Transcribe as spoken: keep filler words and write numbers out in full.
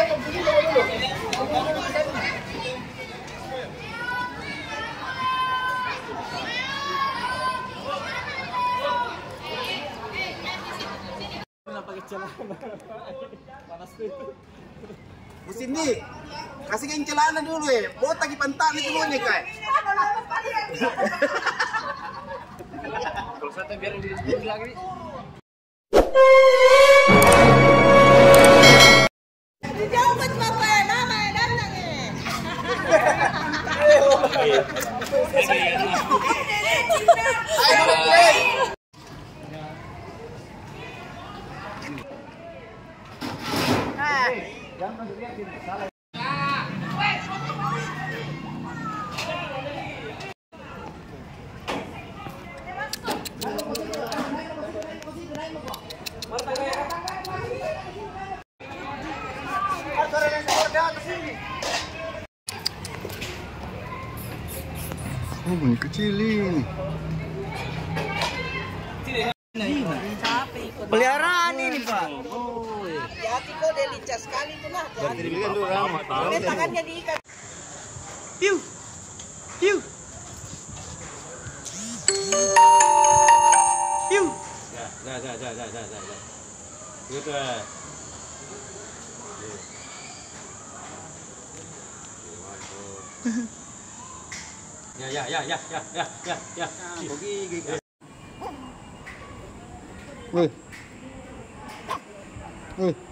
Musim ni kasih kain celana dulu eh. Botak di pantat ni dulu ni kai. Kalau satu biar di lagi. Jauh bet bapak mama datang eh. Oh, ini kecil ini. Peliharaan ini, Pak. Hati-hati kok dia lincah sekali tuh lah. Dibelikan dulu orang. Tangannya diikat. Piu. Piu. Piu. Ya, dah, dah, dah, dah, dah, dah. Gitu eh. Ya, ya, ya, ya, ya, ya, ya, ya. Gigi. Wih. Wih.